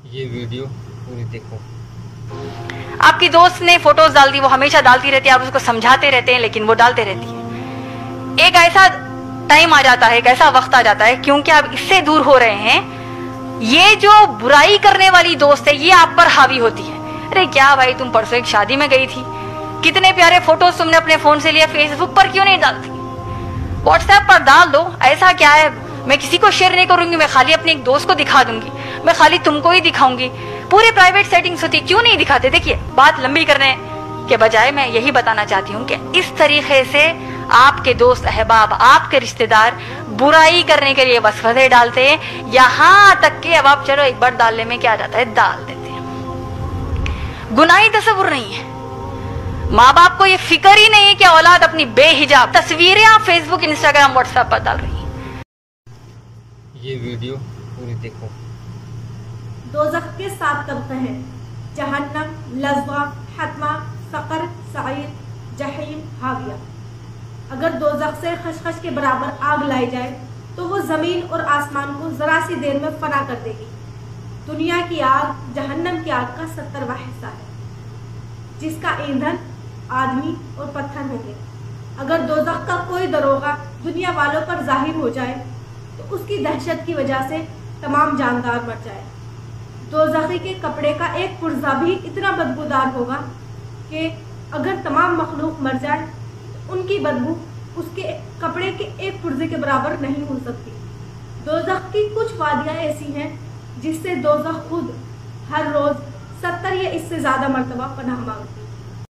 ये वीडियो पूरी देखो। आपकी दोस्त ने फोटोज डाल दी, वो हमेशा डालती रहती है, आप उसको समझाते रहते हैं लेकिन वो डालते रहती है। एक ऐसा टाइम आ जाता है, एक ऐसा वक्त आ जाता है, क्योंकि आप इससे दूर हो रहे हैं, ये जो बुराई करने वाली दोस्त है ये आप पर हावी होती है। अरे क्या भाई, तुम परसों एक शादी में गई थी, कितने प्यारे फोटोज तुमने अपने फोन से लिया, फेसबुक पर क्यों नहीं डालती, व्हाट्सएप पर डाल दो। ऐसा क्या है, मैं किसी को शेयर नहीं करूंगी, मैं खाली अपने एक दोस्त को दिखा दूंगी, मैं खाली तुमको ही दिखाऊंगी। पूरे प्राइवेट सेटिंग्स होती, क्यों नहीं दिखाते। देखिए, बात लंबी करने के बजाय मैं यही बताना चाहती हूँ कि इस तरीके से आपके दोस्त अहबाब, आपके रिश्तेदार बुराई करने के लिए वसवसे डालते हैं, यहाँ तक कि अब आप चलो एक बार डालने में क्या जाता है, डाल देते हैं। गुनाही तस्वुर नहीं है, माँ बाप को ये फिक्र ही नहीं है कि औलाद अपनी बेहिजाब तस्वीरें आप फेसबुक, इंस्टाग्राम, व्हाट्सएप पर डाल रही है। ये वीडियो पूरी देखो। दोज़ख के 7 तबक़े हैं, जहन्नम, लज़्वा, हतमा, सक़र, सईर, जहीम, हाविया। अगर दोज़ख से खशखश के बराबर आग लाई जाए तो वो ज़मीन और आसमान को ज़रा सी देर में फना कर देगी। दुनिया की आग जहन्नम की आग का 70वां हिस्सा है, जिसका ईंधन आदमी और पत्थर होंगे। अगर दोज़ख का कोई दरोगा दुनिया वालों पर जाहिर हो जाए तो उसकी दहशत की वजह से तमाम जानदार मर जाए। दोज़खी के कपड़े का एक पुर्जा भी इतना बदबूदार होगा कि अगर तमाम मखलूक मर जाए तो उनकी बदबू उसके कपड़े के एक पुर्जे के बराबर नहीं हो सकती। दोज़ख की कुछ वादियाँ ऐसी हैं जिससे दोज़ख खुद हर रोज़ 70 या इससे ज़्यादा मरतबा पनाह मांगती है।